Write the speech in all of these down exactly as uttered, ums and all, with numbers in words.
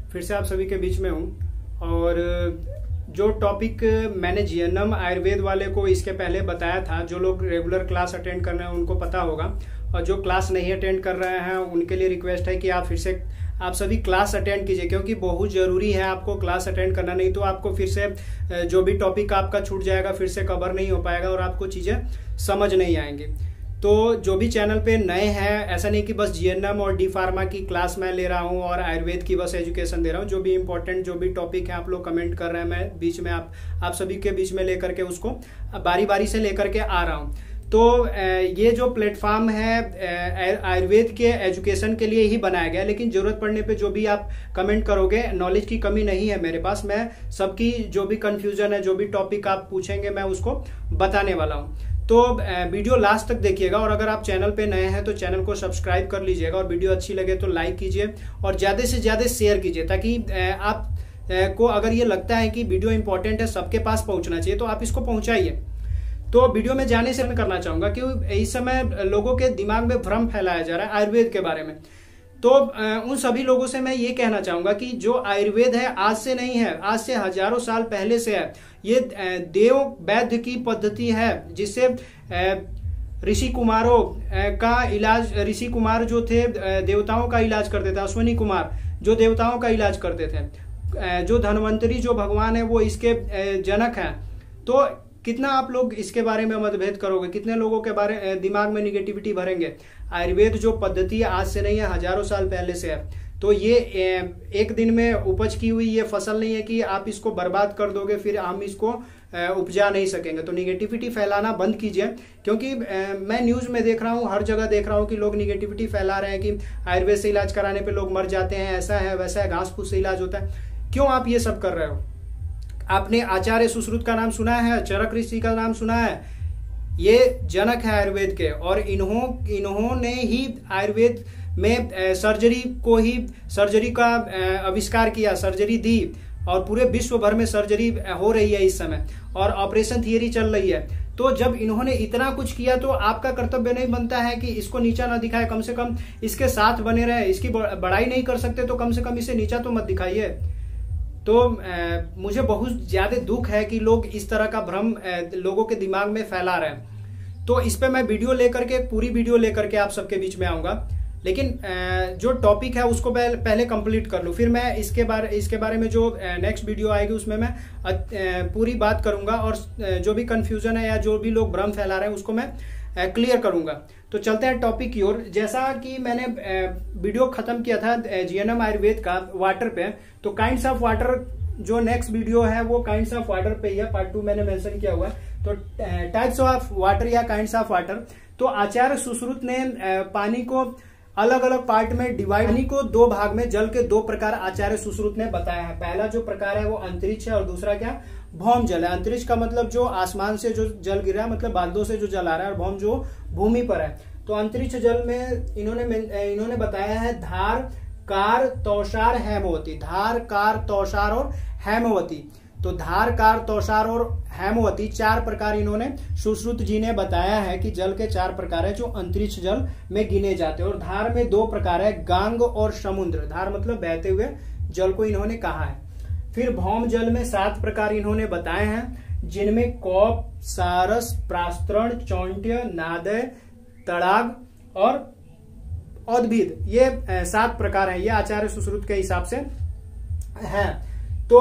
फिर से आप सभी के बीच में हूँ। और जो टॉपिक मैंने जीएनएम आयुर्वेद वाले को इसके पहले बताया था, जो लोग रेगुलर क्लास अटेंड कर रहे हैं उनको पता होगा, और जो क्लास नहीं अटेंड कर रहे हैं उनके लिए रिक्वेस्ट है कि आप फिर से आप सभी क्लास अटेंड कीजिए, क्योंकि बहुत जरूरी है आपको क्लास अटेंड करना। नहीं तो आपको फिर से जो भी टॉपिक आपका छूट जाएगा फिर से कवर नहीं हो पाएगा और आपको चीजें समझ नहीं आएंगी। तो जो भी चैनल पे नए हैं, ऐसा नहीं कि बस जीएनएम और डी फार्मा की क्लास मैं ले रहा हूं और आयुर्वेद की बस एजुकेशन दे रहा हूं। जो भी इंपॉर्टेंट जो भी टॉपिक है आप लोग कमेंट कर रहे हैं, मैं बीच में आप आप सभी के बीच में लेकर के उसको बारी बारी से लेकर के आ रहा हूं। तो ये जो प्लेटफॉर्म है आयुर्वेद के एजुकेशन के लिए ही बनाया गया है, लेकिन जरूरत पड़ने पे जो भी आप कमेंट करोगे, नॉलेज की कमी नहीं है मेरे पास। मैं सबकी जो भी कंफ्यूजन है, जो भी टॉपिक आप पूछेंगे, मैं उसको बताने वाला हूं। तो वीडियो लास्ट तक देखिएगा, और अगर आप चैनल पे नए हैं तो चैनल को सब्सक्राइब कर लीजिएगा, और वीडियो अच्छी लगे तो लाइक कीजिए और ज्यादा से ज्यादा शेयर कीजिए, ताकि आप को अगर ये लगता है कि वीडियो इंपॉर्टेंट है, सबके पास पहुंचना चाहिए, तो आप इसको पहुंचाइए। तो वीडियो में जाने से मैं करना चाहूंगा कि इस समय लोगों के दिमाग में भ्रम फैलाया जा रहा है आयुर्वेद के बारे में। तो उन सभी लोगों से मैं ये कहना चाहूंगा कि जो आयुर्वेद है आज से नहीं है, आज से हजारों साल पहले से है। ये देव वैद्य की पद्धति है, जिससे ऋषि कुमारों का इलाज, ऋषि कुमार जो थे देवताओं का इलाज करते थे, अश्विनी कुमार जो देवताओं का इलाज करते थे, जो धन्वंतरी जो भगवान है वो इसके जनक हैं। तो कितना आप लोग इसके बारे में मतभेद करोगे, कितने लोगों के बारे दिमाग में निगेटिविटी भरेंगे। आयुर्वेद जो पद्धति है आज से नहीं है, हजारों साल पहले से है। तो ये एक दिन में उपज की हुई ये फसल नहीं है कि आप इसको बर्बाद कर दोगे फिर हम इसको उपजा नहीं सकेंगे। तो निगेटिविटी फैलाना बंद कीजिए, क्योंकि मैं न्यूज में देख रहा हूँ, हर जगह देख रहा हूँ कि लोग निगेटिविटी फैला रहे हैं कि आयुर्वेद से इलाज कराने पे लोग मर जाते हैं, ऐसा है वैसा है, घास फूस से इलाज होता है। क्यों आप ये सब कर रहे हो? आपने आचार्य सुश्रुत का नाम सुना है, चरक ऋषि का नाम सुना है? ये जनक है आयुर्वेद के, और इन्हों इन्होंने ही आयुर्वेद में सर्जरी को ही सर्जरी का आविष्कार किया, सर्जरी दी, और पूरे विश्व भर में सर्जरी हो रही है इस समय, और ऑपरेशन थियरी चल रही है। तो जब इन्होंने इतना कुछ किया तो आपका कर्तव्य नहीं बनता है कि इसको नीचा ना दिखाए, कम से कम इसके साथ बने रहे। इसकी बड़ाई नहीं कर सकते तो कम से कम इसे नीचा तो मत दिखाइए। तो आ, मुझे बहुत ज्यादा दुख है कि लोग इस तरह का भ्रम लोगों के दिमाग में फैला रहे हैं। तो इस पे मैं वीडियो लेकर के, पूरी वीडियो लेकर के आप सबके बीच में आऊंगा, लेकिन जो टॉपिक है उसको पहले कंप्लीट कर लूं, फिर मैं इसके बारे इसके बारे में जो नेक्स्ट वीडियो आएगी उसमें मैं पूरी बात करूंगा, और जो भी कंफ्यूजन है या जो भी लोग भ्रम फैला रहे हैं उसको मैं क्लियर करूंगा। तो चलते हैं टॉपिक की ओर। जैसा कि मैंने वीडियो खत्म किया था जीएनएम आयुर्वेद का वाटर पे, तो काइंड्स ऑफ वाटर जो नेक्स्ट वीडियो है वो काइंड्स ऑफ वाटर पे ही है, पार्ट टू मैंने मेंशन किया हुआ है। तो टाइप्स ऑफ वाटर या काइंड्स ऑफ वाटर, तो आचार्य सुश्रुत ने पानी को अलग अलग पार्ट में डिवाइड, पानी को दो भाग में, जल के दो प्रकार आचार्य सुश्रुत ने बताया है। पहला जो प्रकार है वो अंतरिक्ष है, और दूसरा क्या, भौम जल है। अंतरिक्ष का मतलब जो आसमान से जो जल गिर रहा है, मतलब बादलों से जो जल आ रहा है, और भौम जो भूमि पर है। तो अंतरिक्ष जल में इन्होंने इन्होंने बताया है धार, कार, तौसार, हेमवती। धार, कार, तौसार और हेमवती। तो धार, कार, तौसार और हेमवती चार प्रकार इन्होंने सुश्रुत जी ने बताया है कि जल के चार प्रकार है जो अंतरिक्ष जल में गिने जाते हैं। और धार में दो प्रकार है, गांग और समुद्र। धार मतलब बहते हुए जल को इन्होंने कहा है। फिर भौम जल में सात प्रकार इन्होंने बताए हैं, जिनमें कौप, सारस, प्रास्तरण, चौंट्य, नादय, तड़ाग और औद्भिद, ये सात प्रकार हैं। ये आचार्य सुश्रुत के हिसाब से हैं। तो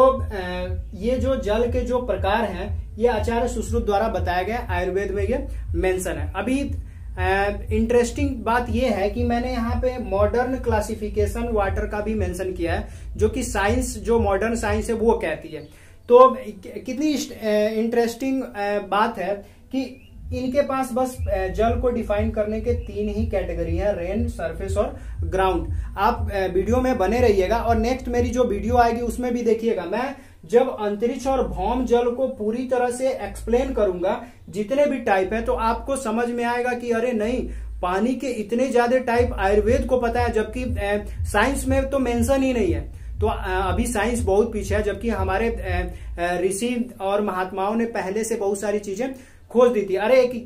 ये जो जल के जो प्रकार हैं ये आचार्य सुश्रुत द्वारा बताया गया, आयुर्वेद में ये मेंशन है। अभी इंटरेस्टिंग बात ये है कि मैंने यहाँ पे मॉडर्न क्लासिफिकेशन वाटर का भी मेंशन किया है, जो कि साइंस, जो मॉडर्न साइंस है वो कहती है। तो कितनी इंटरेस्टिंग बात है कि इनके पास बस जल को डिफाइन करने के तीन ही कैटेगरी है, रेन, सरफेस और ग्राउंड। आप वीडियो में बने रहिएगा, और नेक्स्ट मेरी जो वीडियो आएगी उसमें भी देखिएगा। मैं जब अंतरिक्ष और भौम जल को पूरी तरह से एक्सप्लेन करूंगा, जितने भी टाइप है, तो आपको समझ में आएगा कि अरे नहीं, पानी के इतने ज्यादा टाइप आयुर्वेद को पता है, जबकि साइंस में तो मेंशन ही नहीं है। तो अभी साइंस बहुत पीछे है, जबकि हमारे ऋषि और महात्माओं ने पहले से बहुत सारी चीजें खोज दी थी। अरे कि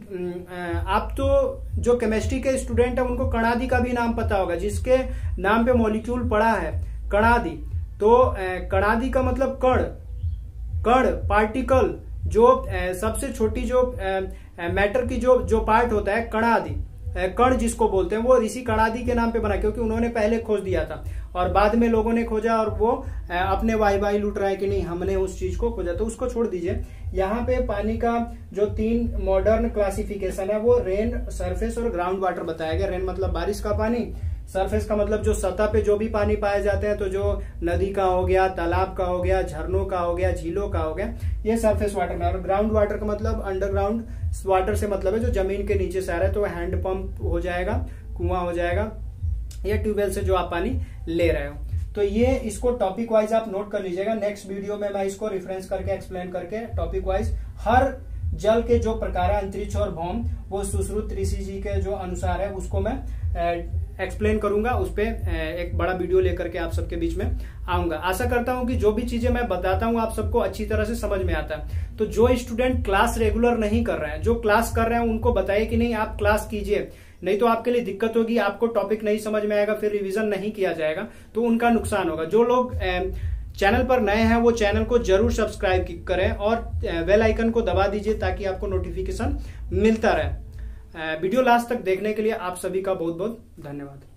आप तो जो केमिस्ट्री के स्टूडेंट है उनको कणादि का भी नाम पता होगा, जिसके नाम पे मॉलिक्यूल पड़ा है कणादि। तो कणादि का मतलब कण, कण पार्टिकल, जो सबसे छोटी जो मैटर की जो जो पार्ट होता है कणादि, कण जिसको बोलते हैं, वो ऋषि कणादि के नाम पे बना, क्योंकि उन्होंने पहले खोज दिया था और बाद में लोगों ने खोजा और वो अपने वाई वाई लूट रहा है कि नहीं हमने उस चीज को खोजा, तो उसको छोड़ दीजिए। यहाँ पे पानी का जो तीन मॉडर्न क्लासिफिकेशन है वो रेन, सरफेस और ग्राउंड वाटर बताया गया। रेन मतलब बारिश का पानी, सरफेस का मतलब जो सतह पे जो भी पानी पाए जाते हैं, तो जो नदी का हो गया, तालाब का हो गया, झरनों का हो गया, झीलों का हो गया, ये सरफेस वाटर में। और ग्राउंड वाटर का मतलब अंडरग्राउंड वाटर से मतलब है जो जमीन के नीचे से आ रहा है, तो हैंड पंप हो जाएगा, कुआं हो जाएगा, या ट्यूबवेल से जो आप पानी ले रहे हो। तो ये इसको टॉपिक वाइज आप नोट कर लीजिएगा। नेक्स्ट वीडियो में मैं इसको रेफरेंस करके एक्सप्लेन करके टॉपिक वाइज हर जल के जो प्रकार है, अंतरिक्ष और भौम, वो सुश्रुत ऋषि जी के जो अनुसार है उसको मैं एक्सप्लेन करूंगा। उस पर एक बड़ा वीडियो लेकर के आप सबके बीच में आऊंगा। आशा करता हूं कि जो भी चीजें मैं बताता हूं आप सबको अच्छी तरह से समझ में आता है। तो जो स्टूडेंट क्लास रेगुलर नहीं कर रहे हैं, जो क्लास कर रहे हैं, उनको बताइए कि नहीं आप क्लास कीजिए, नहीं तो आपके लिए दिक्कत होगी, आपको टॉपिक नहीं समझ में आएगा, फिर रिवीजन नहीं किया जाएगा तो उनका नुकसान होगा। जो लोग चैनल पर नए हैं वो चैनल को जरूर सब्सक्राइब करें और बेल आइकन को दबा दीजिए ताकि आपको नोटिफिकेशन मिलता रहे। वीडियो लास्ट तक देखने के लिए आप सभी का बहुत बहुत धन्यवाद।